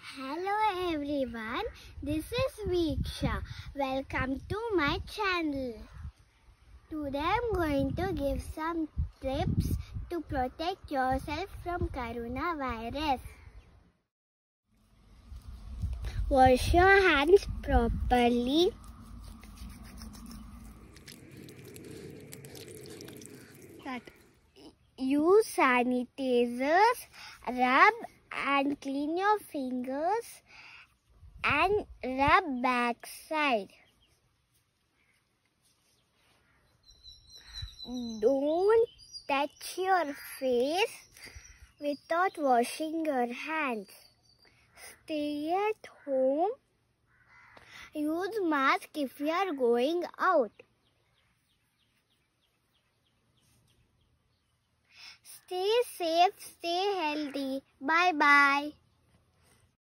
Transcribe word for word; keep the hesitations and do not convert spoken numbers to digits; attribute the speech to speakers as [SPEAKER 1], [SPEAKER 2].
[SPEAKER 1] Hello everyone, this is Veeksha. Welcome to my channel. Today I am going to give some tips to protect yourself from coronavirus. Wash your hands properly. Use sanitizers, rub and clean your fingers and rub backside. Don't touch your face without washing your hands. Stay at home. Use mask if you are going out. Stay safe, stay healthy. Bye bye.